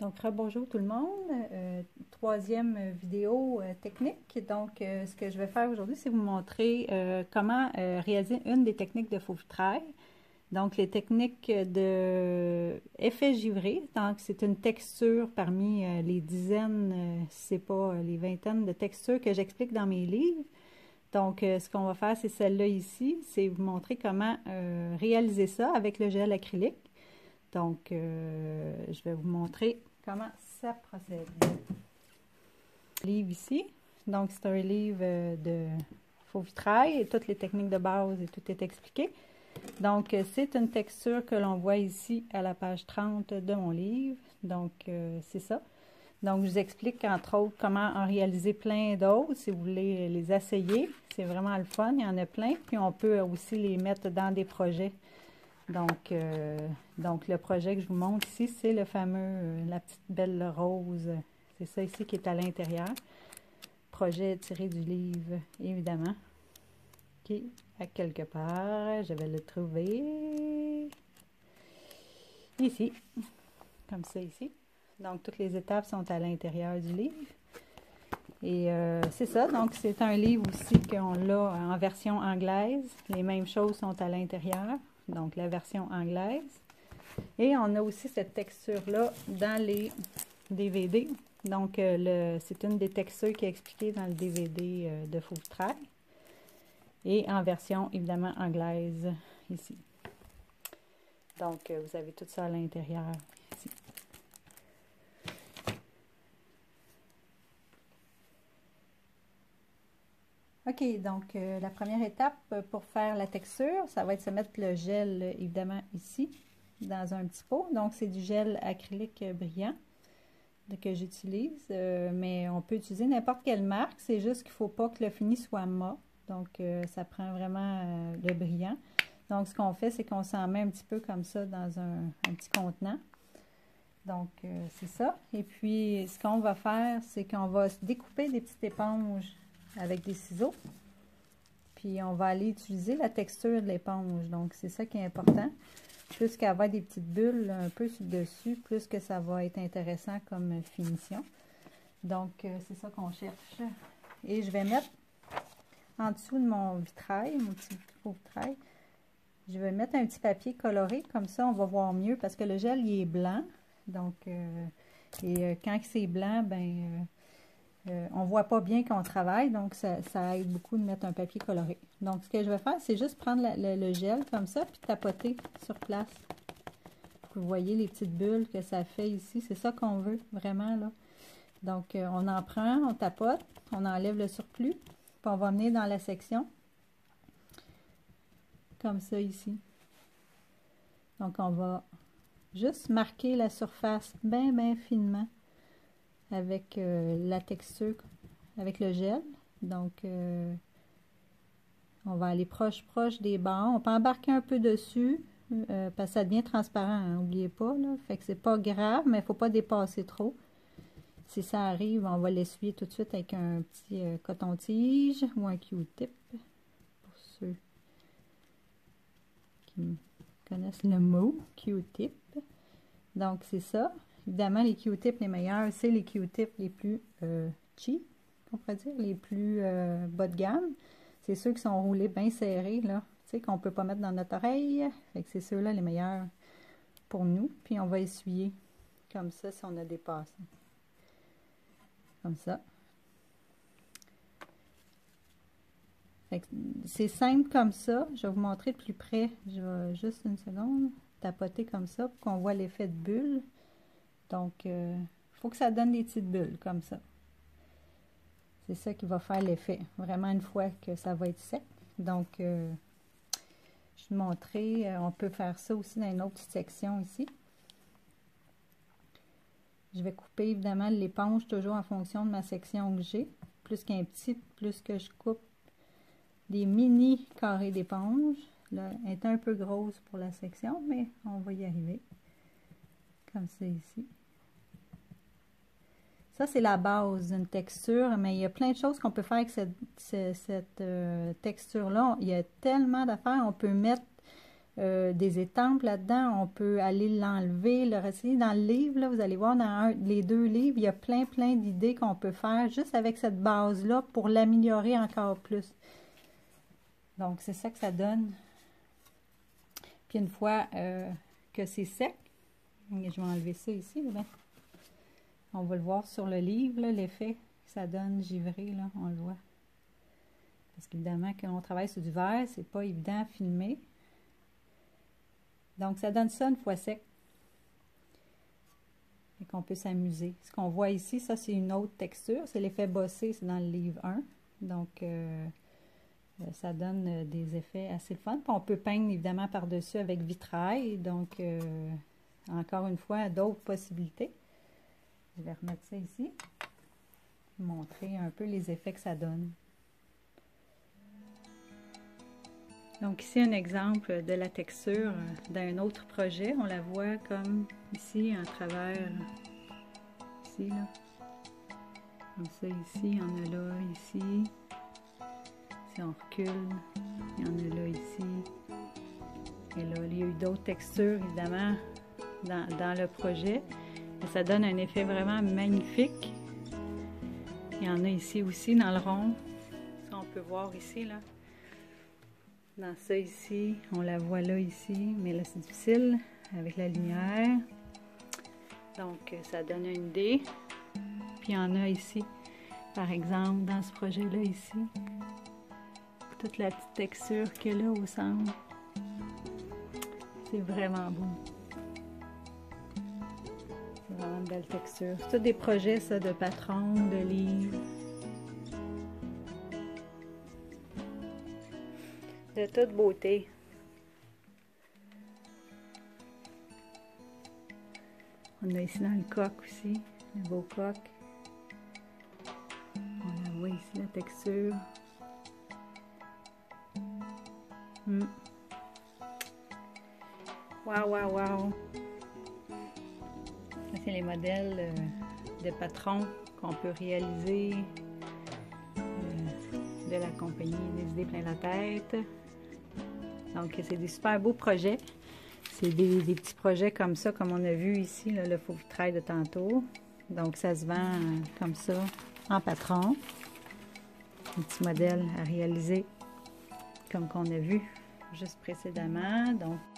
Donc, rebonjour tout le monde. Troisième vidéo technique. Donc, ce que je vais faire aujourd'hui, c'est vous montrer comment réaliser une des techniques de faux vitrail. Donc, les techniques de effet givré. Donc, c'est une texture parmi les dizaines, si c'est pas les vingtaines de textures que j'explique dans mes livres. Donc, ce qu'on va faire, c'est celle-là ici. C'est vous montrer comment réaliser ça avec le gel acrylique. Donc, je vais vous montrer comment ça procède. Livre ici. Donc, c'est un livre de faux vitrail et toutes les techniques de base et tout est expliqué. Donc, c'est une texture que l'on voit ici à la page 30 de mon livre. Donc, c'est ça. Donc, je vous explique entre autres comment en réaliser plein d'autres si vous voulez les essayer. C'est vraiment le fun, il y en a plein. Puis, on peut aussi les mettre dans des projets. Donc, le projet que je vous montre ici, c'est le fameux, la petite belle rose. C'est ça ici qui est à l'intérieur. Projet tiré du livre, évidemment, qui est à quelque part. Je vais le trouver ici, comme ça ici. Donc, toutes les étapes sont à l'intérieur du livre. Et c'est ça, donc c'est un livre aussi qu'on l'a en version anglaise. Les mêmes choses sont à l'intérieur. Donc, la version anglaise. Et on a aussi cette texture-là dans les DVD. Donc, c'est une des textures qui est expliquée dans le DVD de faux vitrail. Et en version, évidemment, anglaise, ici. Donc, vous avez tout ça à l'intérieur, ici. OK, donc, la première étape pour faire la texture, ça va être se mettre le gel, évidemment, ici, dans un petit pot. Donc, c'est du gel acrylique brillant que j'utilise, mais on peut utiliser n'importe quelle marque. C'est juste qu'il ne faut pas que le fini soit mat. Donc, ça prend vraiment le brillant. Donc, ce qu'on fait, c'est qu'on s'en met un petit peu comme ça dans un petit contenant. Donc, c'est ça. Et puis, ce qu'on va faire, c'est qu'on va découper des petites éponges avec des ciseaux. Puis, on va aller utiliser la texture de l'éponge. Donc, c'est ça qui est important. Plus qu'elle va avoir des petites bulles un peu sur le dessus, plus que ça va être intéressant comme finition. Donc, c'est ça qu'on cherche. Et je vais mettre en dessous de mon vitrail, mon petit faux vitrail, je vais mettre un petit papier coloré. Comme ça, on va voir mieux parce que le gel, il est blanc. Donc, quand c'est blanc, ben, on ne voit pas bien qu'on travaille. Donc, ça aide beaucoup de mettre un papier coloré. Donc, ce que je vais faire, c'est juste prendre le gel comme ça, puis tapoter sur place. Vous voyez les petites bulles que ça fait ici. C'est ça qu'on veut, vraiment, là. Donc, on en prend, on tapote, on enlève le surplus, puis on va venir dans la section. Comme ça, ici. Donc, on va juste marquer la surface bien, bien finement avec la texture, avec le gel. Donc, on va aller proche des bords. On peut embarquer un peu dessus parce que ça devient transparent, n'oubliez pas. Là. Fait que c'est pas grave, mais il ne faut pas dépasser trop. Si ça arrive, on va l'essuyer tout de suite avec un petit coton-tige ou un Q-tip pour ceux qui connaissent le mot Q-tip. Donc, c'est ça. Évidemment, les Q-tips les meilleurs, c'est les Q-tips les plus cheap, on pourrait dire, les plus bas de gamme. C'est ceux qui sont roulés bien serrés, là, tu sais, qu'on ne peut pas mettre dans notre oreille. Fait que c'est ceux-là les meilleurs pour nous. Puis, on va essuyer comme ça si on a dépassé. Comme ça. C'est simple comme ça. Je vais vous montrer de plus près. Je vais juste une seconde tapoter comme ça pour qu'on voit l'effet de bulle. Donc, il faut que ça donne des petites bulles comme ça. C'est ça qui va faire l'effet. Vraiment une fois que ça va être sec. Donc, je vais vous montrer. On peut faire ça aussi dans une autre petite section ici. Je vais couper évidemment l'éponge toujours en fonction de ma section que j'ai. Plus qu'un petit, plus que je coupe des mini carrés d'éponge. Là, elle est un peu grosse pour la section, mais on va y arriver. Comme ça ici. Ça, c'est la base d'une texture, mais il y a plein de choses qu'on peut faire avec cette texture-là. Il y a tellement d'affaires. On peut mettre des étampes là-dedans. On peut aller l'enlever, le retirer. Dans le livre, là, vous allez voir, dans les 2 livres, il y a plein d'idées qu'on peut faire juste avec cette base-là pour l'améliorer encore plus. Donc, c'est ça que ça donne. Puis une fois que c'est sec, je vais enlever ça ici. Là. On va le voir sur le livre, l'effet que ça donne givré, là, on le voit. Parce qu'évidemment, quand on travaille sur du verre, c'est pas évident à filmer. Donc, ça donne ça une fois sec. Et qu'on peut s'amuser. Ce qu'on voit ici, ça, c'est une autre texture. C'est l'effet bossé, c'est dans le livre 1. Donc, ça donne des effets assez fun. Puis on peut peindre, évidemment, par-dessus avec vitrail. Donc, encore une fois, d'autres possibilités. Je vais remettre ça ici. Montrer un peu les effets que ça donne. Donc ici, un exemple de la texture d'un autre projet. On la voit comme ici, en travers, ici, là. Comme ça, ici, il y en a là, ici. Si on recule, il y en a là, ici. Et là, il y a eu d'autres textures, évidemment, dans le projet. Et ça donne un effet vraiment magnifique. Il y en a ici aussi, dans le rond. Ça, on peut voir ici, là. Dans ça ici, on la voit là ici, mais là c'est difficile avec la lumière. Donc ça donne une idée. Puis il y en a ici, par exemple, dans ce projet-là ici. Toute la petite texture qu'il y a là au centre. C'est vraiment beau. C'est vraiment une belle texture. C'est tous des projets, ça, de patrons, de livres. De toute beauté. On a ici dans le coq aussi, le beau coq. On la voit ici, la texture. Waouh, waouh, waouh! Ça, c'est les modèles de patrons qu'on peut réaliser de la compagnie des idées plein la tête. Donc, c'est des super beaux projets. C'est des petits projets comme ça, comme on a vu ici, là, le faux vitrail de tantôt. Donc, ça se vend comme ça, en patron. Un petit modèle à réaliser, comme qu'on a vu juste précédemment. Donc,